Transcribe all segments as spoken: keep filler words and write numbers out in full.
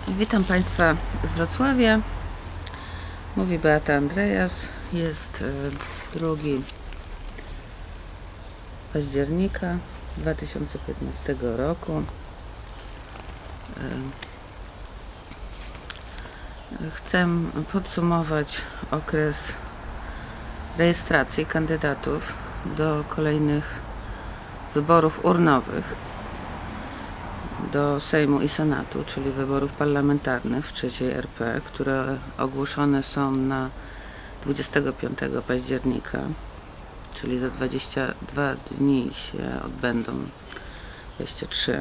Witam Państwa z Wrocławia. Mówi Beata Andreas. Jest drugiego października dwa tysiące piętnastego roku. Chcę podsumować okres rejestracji kandydatów do kolejnych wyborów urnowych do Sejmu i Senatu, czyli wyborów parlamentarnych w trzeciej R P, które ogłoszone są na dwudziestego piątego października, czyli za dwadzieścia dwa dni się odbędą, dwadzieścia trzy,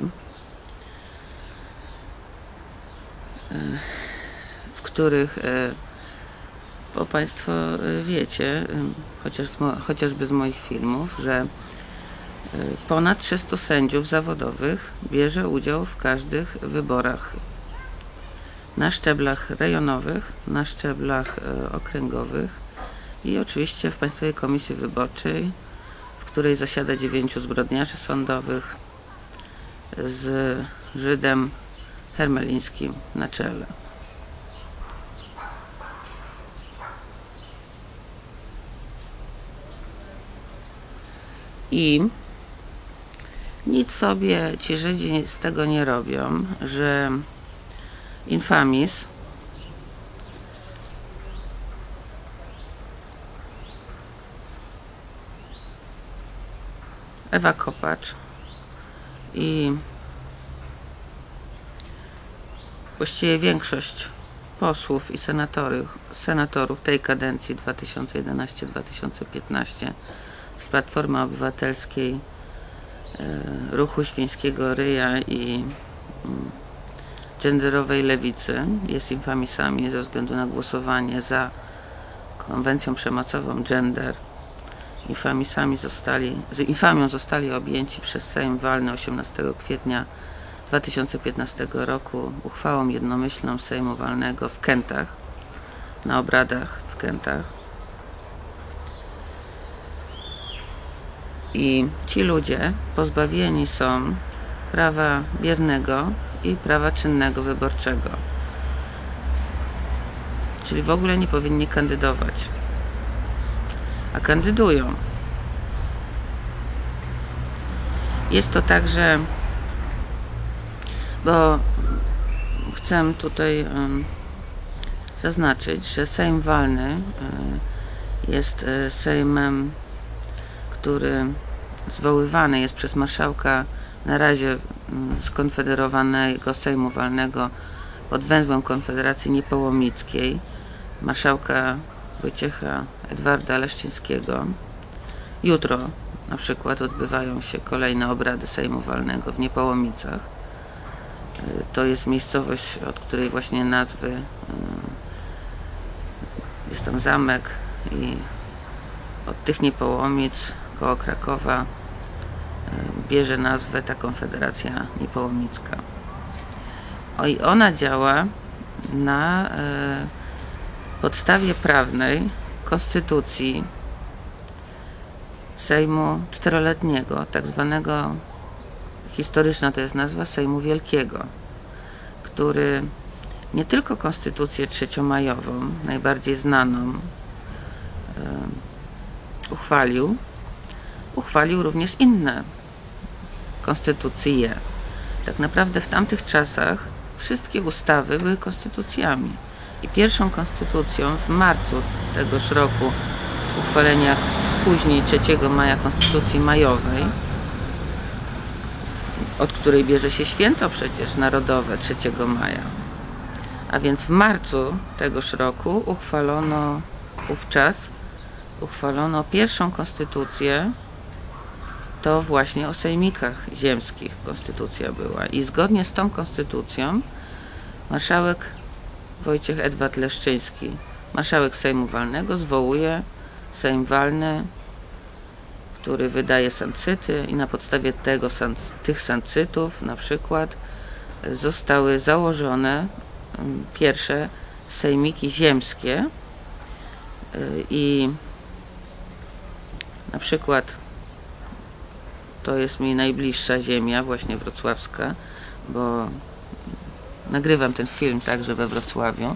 w których, bo Państwo wiecie, chociaż z mo chociażby z moich filmów, że ponad trzystu sędziów zawodowych bierze udział w każdych wyborach na szczeblach rejonowych, na szczeblach okręgowych i oczywiście w Państwowej Komisji Wyborczej, w której zasiada dziewięciu zbrodniarzy sądowych z Żydem Hermelińskim na czele. I nic sobie ci Żydzi z tego nie robią, że Infamis Ewa Kopacz i właściwie większość posłów i senatorów, senatorów tej kadencji dwa tysiące jedenastej do dwa tysiące piętnastej z Platformy Obywatelskiej, Ruchu Świńskiego Ryja i genderowej lewicy jest infamisami ze względu na głosowanie za konwencją przemocową gender. Infamisami zostali, z infamią zostali objęci przez Sejm walny osiemnastego kwietnia dwa tysiące piętnastego roku uchwałą jednomyślną Sejmu walnego w Kętach, na obradach w Kętach. I ci ludzie pozbawieni są prawa biernego i prawa czynnego wyborczego. Czyli w ogóle nie powinni kandydować. A kandydują. Jest to także, bo chcę tutaj um, zaznaczyć, że Sejm walny um, jest um, Sejmem, który zwoływany jest przez marszałka na razie skonfederowanego Sejmu Walnego pod węzłem Konfederacji Niepołomickiej, marszałka Wojciecha Edwarda Leszczyńskiego. Jutro na przykład odbywają się kolejne obrady Sejmu Walnego w Niepołomicach. To jest miejscowość, od której właśnie nazwy jest tam zamek i od tych Niepołomic koło Krakowa bierze nazwę ta Konfederacja Niepołomicka. I ona działa na podstawie prawnej konstytucji Sejmu czteroletniego, tak zwanego, historyczna to jest nazwa, Sejmu Wielkiego, który nie tylko konstytucję trzeciomajową, najbardziej znaną, uchwalił, uchwalił również inne konstytucje. Tak naprawdę w tamtych czasach wszystkie ustawy były konstytucjami. I pierwszą konstytucją w marcu tegoż roku uchwalenia później trzeciego maja Konstytucji Majowej, od której bierze się święto przecież narodowe trzeciego maja. A więc w marcu tegoż roku uchwalono wówczas uchwalono pierwszą konstytucję. To właśnie o sejmikach ziemskich konstytucja była. I zgodnie z tą konstytucją marszałek Wojciech Edward Leszczyński, marszałek Sejmu Walnego, zwołuje Sejm Walny, który wydaje sancyty i na podstawie tego, tych sancytów na przykład zostały założone pierwsze sejmiki ziemskie i na przykład to jest mi najbliższa ziemia, właśnie wrocławska, bo nagrywam ten film także we Wrocławiu.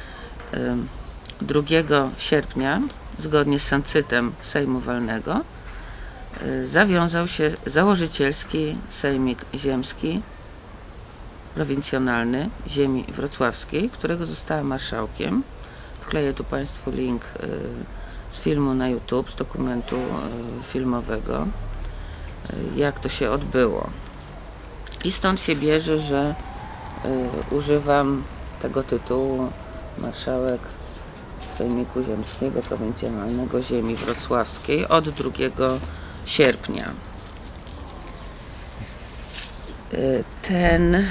drugiego sierpnia, zgodnie z sancytem Sejmu Walnego, zawiązał się założycielski Sejmik Ziemski prowincjonalny ziemi wrocławskiej, którego zostałem marszałkiem. Wkleję tu Państwu link z filmu na YouTube, z dokumentu filmowego, jak to się odbyło. I stąd się bierze, że używam tego tytułu marszałek Sejmiku Ziemskiego Prowincjonalnego ziemi wrocławskiej od drugiego sierpnia. Ten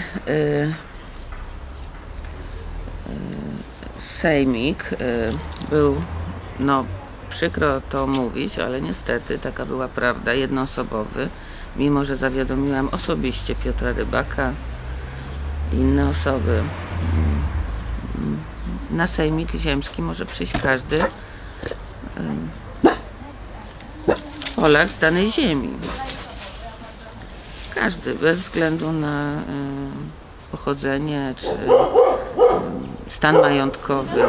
sejmik był, no przykro to mówić, ale niestety taka była prawda, jednoosobowy, mimo że zawiadomiłam osobiście Piotra Rybaka i inne osoby. Na Sejmik Ziemski może przyjść każdy Polak z danej ziemi. Każdy, bez względu na pochodzenie czy stan majątkowy.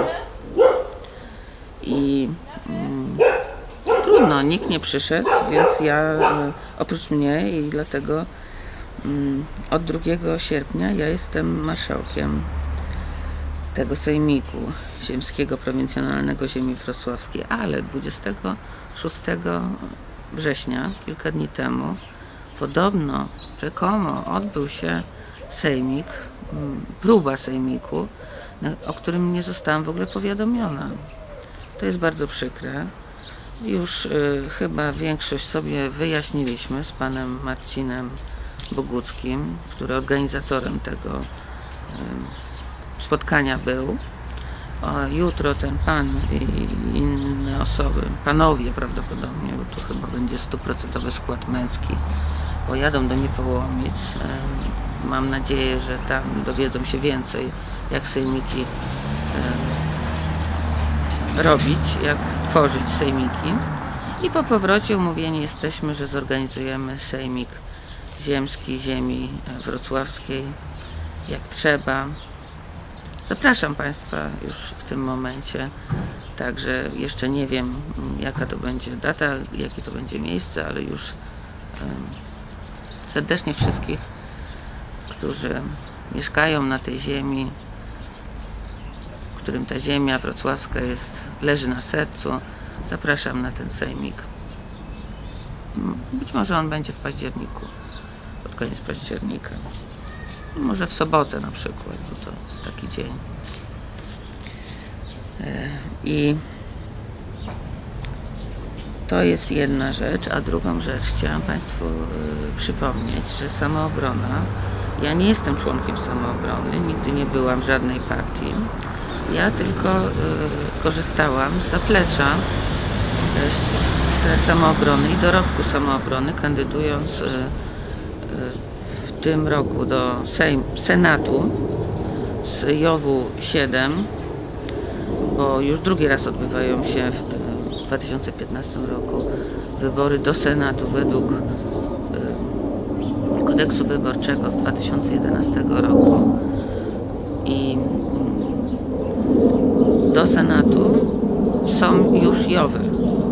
I trudno, nikt nie przyszedł, więc ja, oprócz mnie, i dlatego od drugiego sierpnia ja jestem marszałkiem tego Sejmiku Ziemskiego Prowincjonalnego ziemi wrocławskiej, ale dwudziestego szóstego września, kilka dni temu, podobno, rzekomo odbył się sejmik, próba sejmiku, o którym nie zostałam w ogóle powiadomiona. To jest bardzo przykre. Już y, chyba większość sobie wyjaśniliśmy z panem Marcinem Boguckim, który organizatorem tego y, spotkania był. O, jutro ten pan i inne osoby, panowie prawdopodobnie, bo tu chyba będzie stuprocentowy skład męski, pojadą do Niepołomic. Mam nadzieję, że tam dowiedzą się więcej, jak sejmiki robić, jak tworzyć sejmiki. I po powrocie umówieni jesteśmy, że zorganizujemy sejmik ziemski ziemi wrocławskiej, jak trzeba. Zapraszam Państwa już w tym momencie, także jeszcze nie wiem, jaka to będzie data, jakie to będzie miejsce, ale już serdecznie wszystkich, którzy mieszkają na tej ziemi, którym ta ziemia wrocławska jest, leży na sercu, zapraszam na ten sejmik. Być może on będzie w październiku, pod koniec października. Może w sobotę na przykład, bo to jest taki dzień. I to jest jedna rzecz, a drugą rzecz chciałam Państwu przypomnieć, że Samoobrona, ja nie jestem członkiem Samoobrony, nigdy nie byłam w żadnej partii. Ja tylko korzystałam z zaplecza z Samoobrony i dorobku Samoobrony, kandydując w tym roku do Sejm, Senatu z Jowu siedem, bo już drugi raz odbywają się w dwa tysiące piętnastym roku wybory do Senatu według kodeksu wyborczego z dwa tysiące jedenastego roku i do Senatu są już Jowy.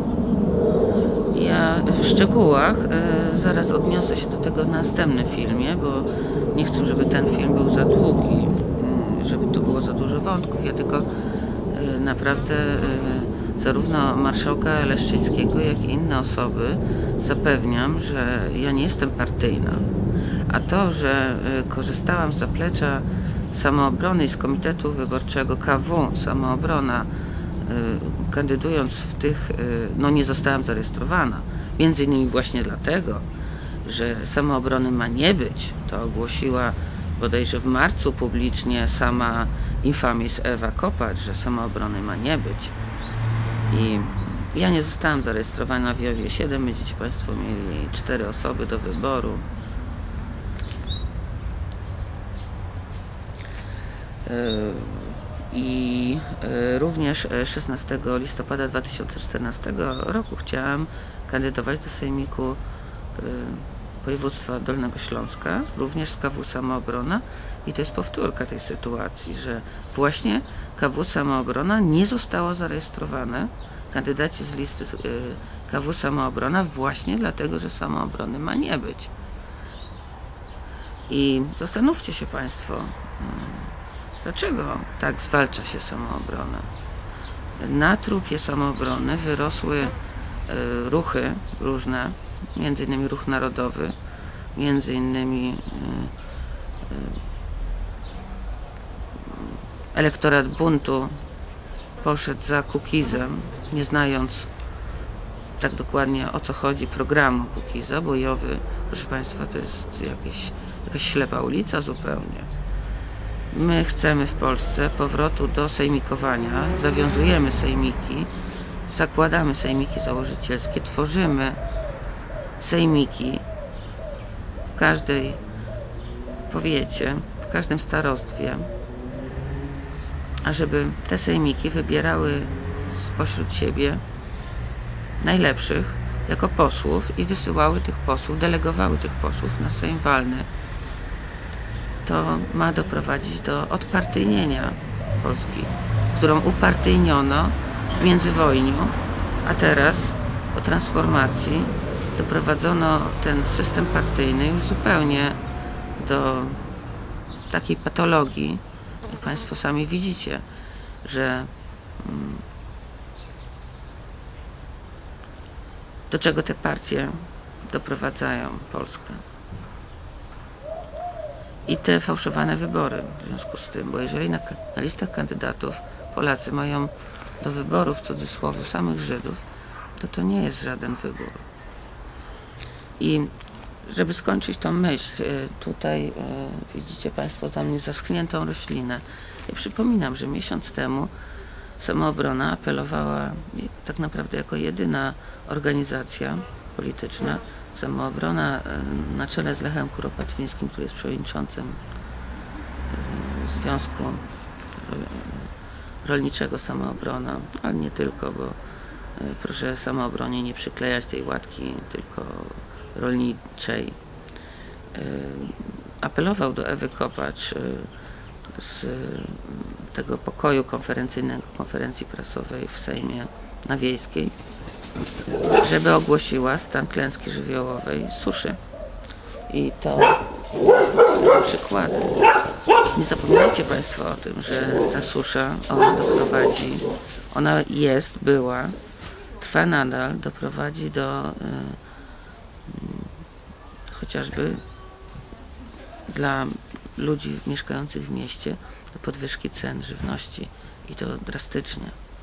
Ja w szczegółach y, zaraz odniosę się do tego w następnym filmie, bo nie chcę, żeby ten film był za długi, y, żeby tu było za dużo wątków. Ja tylko y, naprawdę y, zarówno marszałka Leszczyńskiego, jak i inne osoby zapewniam, że ja nie jestem partyjna. A to, że y, korzystałam z zaplecza Samoobrony i z Komitetu Wyborczego K W Samoobrona, kandydując w tych, no nie zostałam zarejestrowana. Między innymi właśnie dlatego, że Samoobrony ma nie być. To ogłosiła bodajże w marcu publicznie sama infamis Ewa Kopacz, że Samoobrony ma nie być. I ja nie zostałam zarejestrowana w Jowie siedem. Będziecie Państwo mieli cztery osoby do wyboru. I również szesnastego listopada dwa tysiące czternastego roku chciałam kandydować do Sejmiku Województwa Dolnego Śląska, również z K W Samoobrona, I to jest powtórka tej sytuacji, że właśnie K W Samoobrona nie zostało zarejestrowane, kandydaci z listy K W Samoobrona, właśnie dlatego, że Samoobrony ma nie być. I zastanówcie się Państwo, dlaczego tak zwalcza się samoobronę. Na trupie samoobrony wyrosły ruchy różne, między innymi Ruch Narodowy, między innymi elektorat buntu poszedł za Kukizem, nie znając tak dokładnie, o co chodzi, programu Kukiza, bojowy, proszę Państwa, to jest jakieś, jakaś ślepa ulica zupełnie. My chcemy w Polsce powrotu do sejmikowania, zawiązujemy sejmiki, zakładamy sejmiki założycielskie, tworzymy sejmiki w każdej powiecie, w każdym starostwie, ażeby te sejmiki wybierały spośród siebie najlepszych jako posłów i wysyłały tych posłów, delegowały tych posłów na Sejm walny. To ma doprowadzić do odpartyjnienia Polski, którą upartyjniono w międzywojniu, a teraz po transformacji doprowadzono ten system partyjny już zupełnie do takiej patologii, jak Państwo sami widzicie, że do czego te partie doprowadzają Polskę. I te fałszowane wybory w związku z tym, bo jeżeli na, na listach kandydatów Polacy mają do wyboru w cudzysłowie samych Żydów, to to nie jest żaden wybór. I żeby skończyć tą myśl, tutaj widzicie Państwo za mnie zaschniętą roślinę. Ja przypominam, że miesiąc temu Samoobrona apelowała tak naprawdę jako jedyna organizacja polityczna, Samoobrona na czele z Lechem Kuropatwińskim, który jest przewodniczącym Związku Rolniczego Samoobrona, ale nie tylko, bo proszę Samoobronie nie przyklejać tej łatki, tylko rolniczej. Apelował do Ewy Kopacz z tego pokoju konferencyjnego, konferencji prasowej w Sejmie na Wiejskiej, żeby ogłosiła stan klęski żywiołowej, suszy. I to jest przykładem. Nie zapominajcie Państwo o tym, że ta susza, ona doprowadzi, ona jest, była, trwa nadal, doprowadzi do y, chociażby dla ludzi mieszkających w mieście do podwyżki cen żywności i to drastycznie.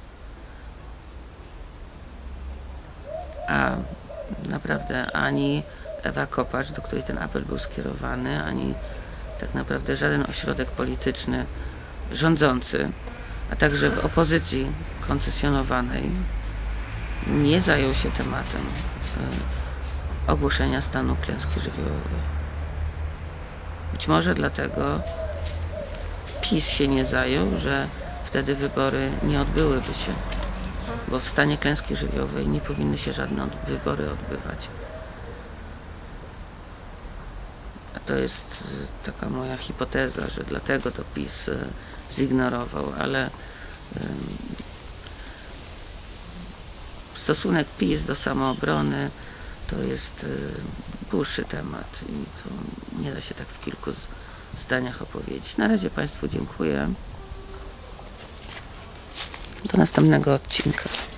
A naprawdę ani Ewa Kopacz, do której ten apel był skierowany, ani tak naprawdę żaden ośrodek polityczny rządzący, a także w opozycji koncesjonowanej nie zajął się tematem y, ogłoszenia stanu klęski żywiołowej. Być może dlatego PiS się nie zajął, że wtedy wybory nie odbyłyby się, bo w stanie klęski żywiołowej nie powinny się żadne wybory odbywać. A to jest taka moja hipoteza, że dlatego to PiS zignorował, ale stosunek PiS do samoobrony to jest dłuższy temat i to nie da się tak w kilku zdaniach opowiedzieć. Na razie Państwu dziękuję. Do następnego odcinka.